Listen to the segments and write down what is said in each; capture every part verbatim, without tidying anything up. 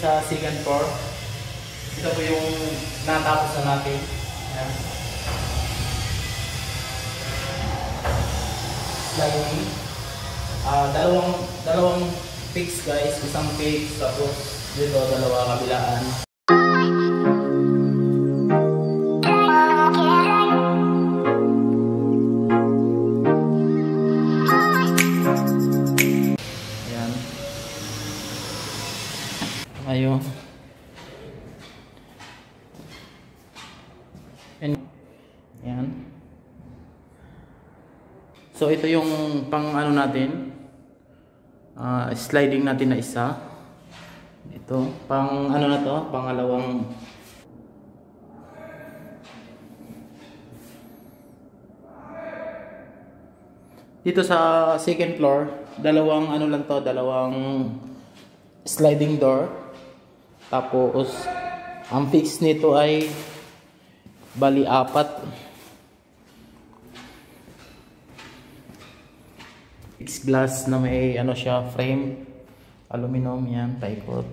sa second floor. Ito po yung natapos na natin. Ayan. Sliding. Uh, dalawang, dalawang fix guys. Isang fix. Tapos dito dalawa kabilaan. Ayun. Yan. So ito yung pang ano natin. Uh, sliding natin na isa. Ito, pang ano na to, pangalawang dito sa second floor, dalawang ano lang to, dalawang sliding door. Tapos ang fix nito ay bali apat. Fix glass na may ano siya, frame aluminum, yan, paikot.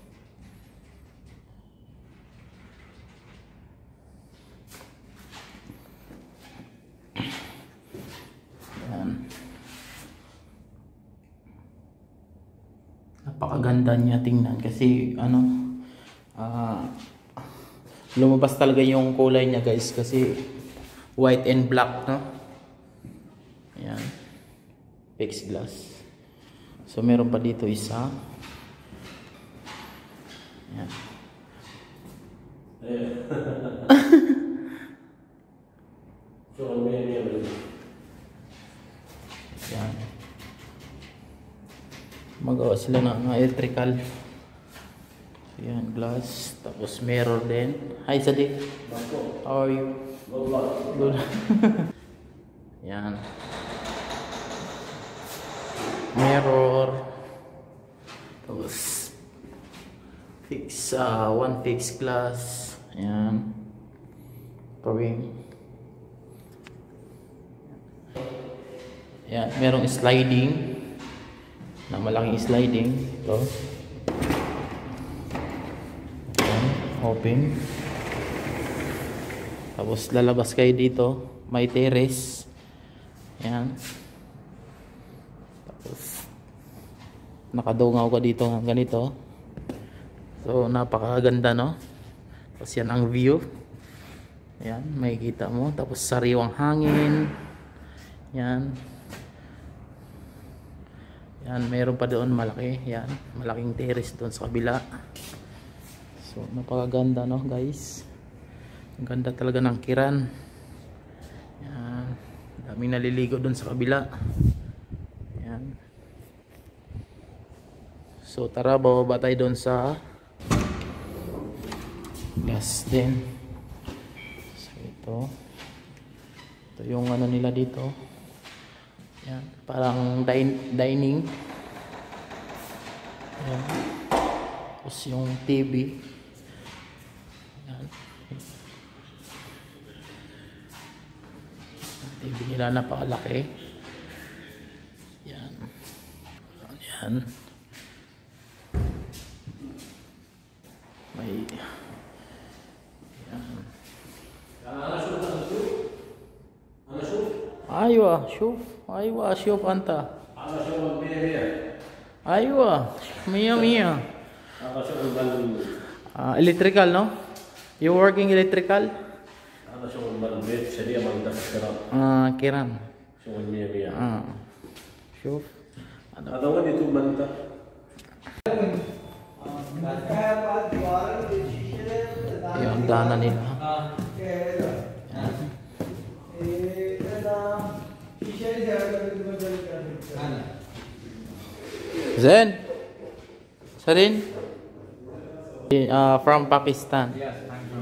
Yan. Napakaganda niya tingnan kasi ano, Uh, lumabas talaga yung kulay niya guys kasi white and black, no? Ayan, fixed glass. So meron pa dito isa. Ayan. Ayan. Magawa sila ng electrical. Yan, glass. Tapos mirror din. Hi, Sadiq. How are you? Good. Yan. Mirror. Tapos fix, uh, one fix glass. Yan. Frame. Yan, merong sliding. Na malaking sliding. Ito. Open. Tapos lalabas kayo dito, may terrace. Yan. Tapos nakadungaw ka dito ng ganito. So napakaganda, no? Tapos yan ang view. Yan, makikita mo. Tapos sariwang hangin. Yan. Yan, mayroon pa doon malaki. Yan, malaking terrace doon sa kabila. So, napakaganda, no, guys. Ang ganda talaga ng Kiran. Yan. Daming naliligo dun sa kabila. Yan. So, tara, bababa tayo dun sa gas din. So, ito. Ito yung ano nila dito. Yan. Parang din dining. Yan. Tapos yung T V. Yan. T V nila napakalaki. Yan. Yan. May yan. Aywa, shuf. Aywa, shuf anta. Aywa, mia mia. Uh, electrical, no? You working electrical? هذا شغل البيت سريع ما بدك كرام. اه كرام. شغل مية مية. اه شوف هذا وين يتوب من انت؟ yung daanan nila. Zen Sarin uh, from Pakistan. Yes, I'm from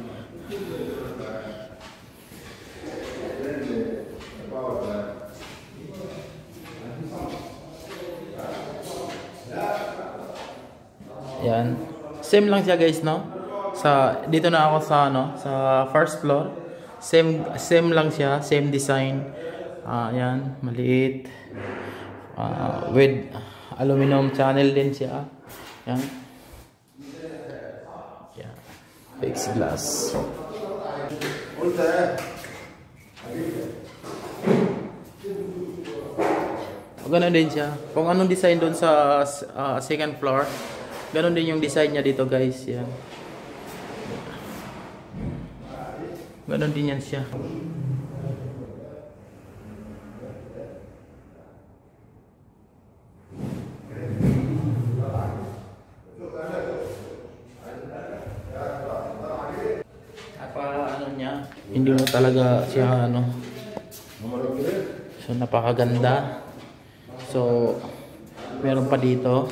Yan. Same lang siya guys, no? Sa dito na ako sa ano, sa first floor. Same same lang siya, same design. Ah, uh, yan, maliit. Uh, with aluminum channel din siya. Yan. Fixed glass. Ganun din siya. Kung anong design doon sa uh, second floor, ganun din yung design niya dito guys. Yan. Ganun din yan siya. Apa ano niya? Hindi mo talaga siya ano. So napakaganda. So, meron pa dito.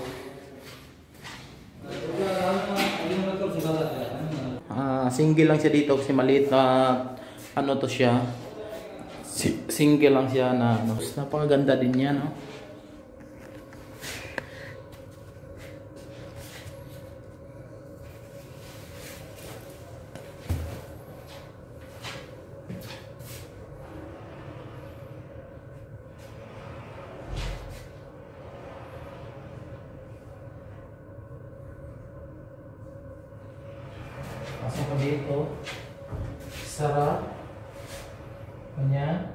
Uh, single lang siya dito kasi maliit na ano to siya. Si single lang siya na ano. Napakaganda din niya, no? Pasok ko dito. Sarap. Kanya.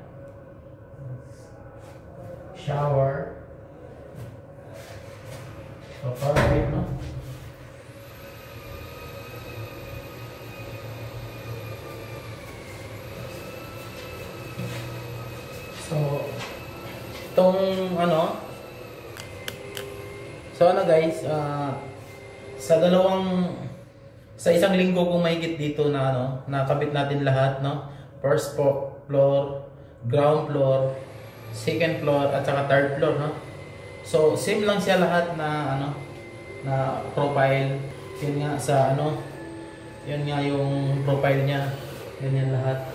Shower. So, perfect, no? So, itong ano, so ano guys, uh, sa dalawang sa isang linggo kung mahigit dito na ano, nakabit natin lahat, no? First floor, ground floor, second floor at saka third floor, no? So same lang siya lahat na ano, na profile. Yun nga sa ano, yun nga yung profile niya. Ganyan lahat.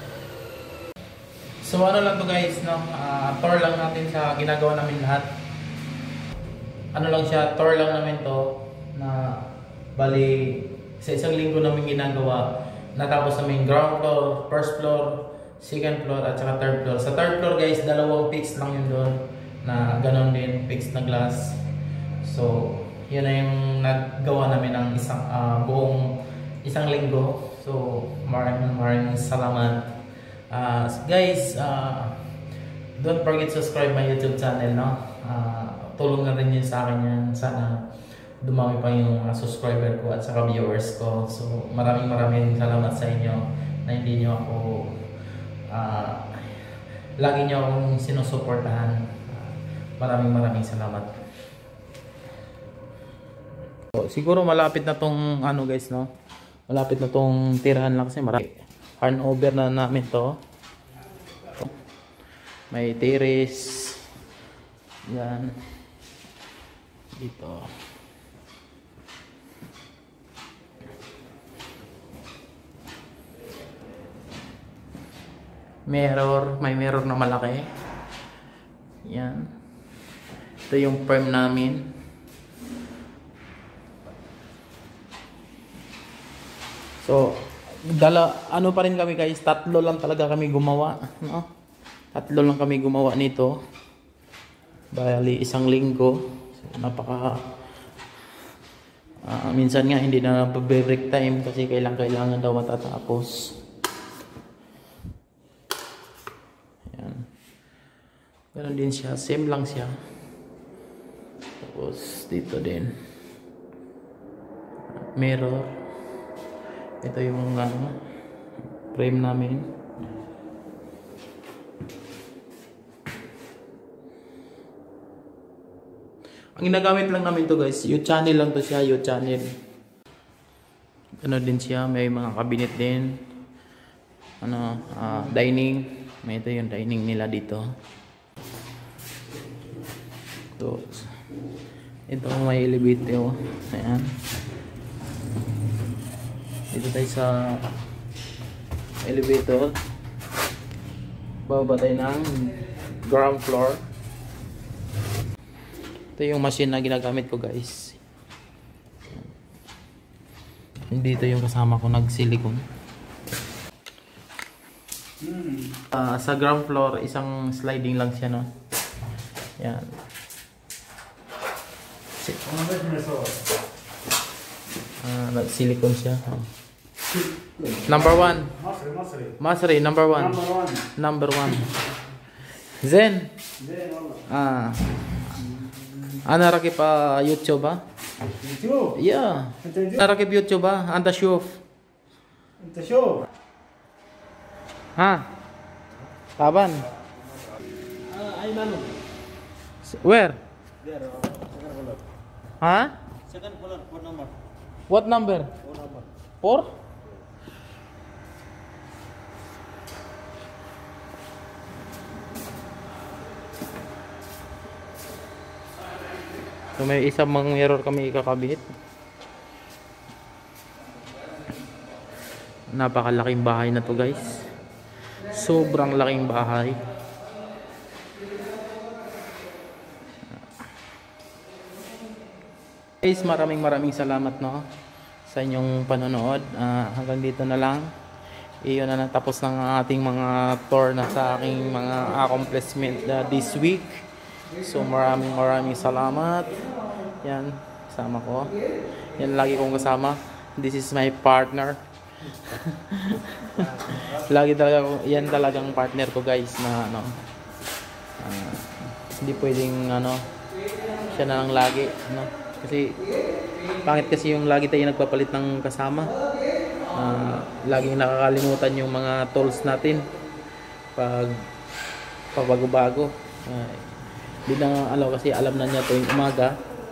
So ano lang to guys, no? Uh, tour lang natin sa ginagawa namin lahat. Ano lang siya, tour lang namin to na bali sa isang linggo namin ginagawa. Natapos namin ground floor, first floor, second floor at saka third floor. Sa third floor guys, dalawang fixed lang yun doon na ganon din, fixed na glass. So yun na yung naggawa namin ng isang uh, buong isang linggo. So maraming maraming salamat. Uh, guys, uh, don't forget to subscribe my YouTube channel, no? Uh, tulong na rin yun sa akin yan. Sana dumami pa yung uh, subscriber ko at saka viewers ko. So maraming maraming salamat sa inyo na hindi nyo ako uh, lagi nyo akong sinusuportahan. Uh, maraming maraming salamat. So, siguro malapit na tong ano guys, no? Malapit na tong tirahan lang kasi marami. Handover na namin to. May terrace. Yan. Dito. Mirror, may mirror na malaki. Yan. Ito yung frame namin. So, dala, ano pa rin kami guys, tatlo lang talaga kami gumawa, no? Tatlo lang kami gumawa nito. Bali, isang linggo. So, napaka uh, minsan nga hindi na break time kasi kailangan kailangan daw matatapos. Ganon din siya, same lang siya. Tapos dito din mirror. Ito yung ano, frame namin. Ang ginagamit lang namin to guys, U-channel lang to siya, U-channel. Ganon din siya, may mga cabinet din. Ano, uh, dining. May ito yung dining nila dito. Ito, ito may elevator. Ayan. Dito tayo sa elevator. Bababa tayo ng ground floor. Ito yung machine na ginagamit ko guys. Dito yung kasama ko nag-silicone. Uh, sa ground floor, isang sliding lang siya, no? Yan. Uh, nag-silicone siya. Oh. Number one. Masri, Masri. Masri, number one. Number one. Number one. Zen. Then, wallah. Ah. Ana rakip ah, YouTube ah? YouTube. Yeah. Anta YouTube. Ana rakip YouTube ah? Anta shuf. Anta show. Ha? Kaban? Ah, ay manu. Where? There, second color. Ha? Second color, four number. What number? Four number. Four? So may isang mga mirror kami ikakabit. Napakalaking bahay na to guys. Sobrang laking bahay. Guys, maraming maraming salamat no sa inyong panonood. Uh, hanggang dito na lang. Iyon na natapos ng ating mga tour na sa aking mga accomplishment uh, this week. So maraming maraming salamat. Yan, kasama ko. Yan lagi kong kasama. This is my partner. Lagi talaga, yan talagang partner ko guys na ano. Uh, hindi pwedeng ano, siya na lang lagi. No? Kasi, pangit kasi yung lagi tayo nagpapalit ng kasama. Uh, laging nakakalimutan yung mga tools natin. Pag pabago-bago. Uh, Hindi na alaw kasi alam na niya tuwing umaga.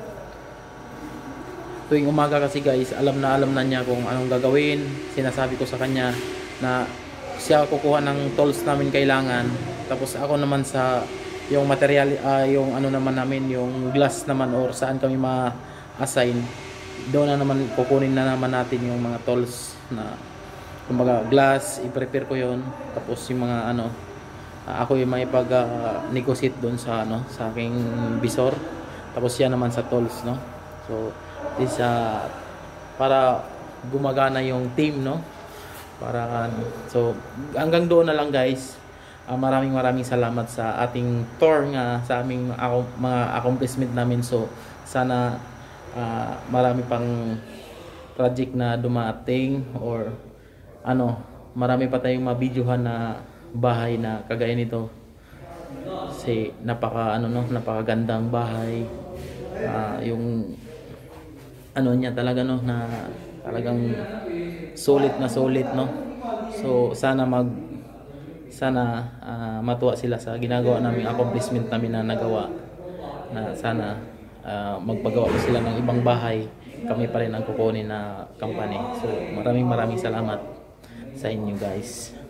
Tuwing umaga kasi guys, alam na alam na niya kung anong gagawin. Sinasabi ko sa kanya na siya kukuha ng tools namin kailangan. Tapos ako naman sa yung material, uh, yung ano naman namin, yung glass naman or saan kami ma-assign. Doon na naman kukunin na naman natin yung mga tools na kumbaga glass, i-prepare ko yon. Tapos yung mga ano, Uh, ako yung may pag-negotiate uh, doon sa ano sa aking visor, tapos yan naman sa tools no. So this uh, para gumagana yung team no, para ano. So hanggang doon na lang guys. Uh, maraming maraming salamat sa ating tour nga sa aming ako, mga accomplishment namin. So sana uh, marami pang project na dumating or ano, marami pa tayong mabidyohan na bahay na kagaya nito. Kasi napaka ano no, napakagandang bahay. Uh, yung ano niya talaga no, na talagang sulit na sulit no. So sana mag sana uh, matuwa sila sa ginagawa naming accomplishment namin na nagawa. Na sana uh, magpagawa ko sila ng ibang bahay. Kami pa rin ang kukunin na company. So maraming maraming salamat sa inyo guys.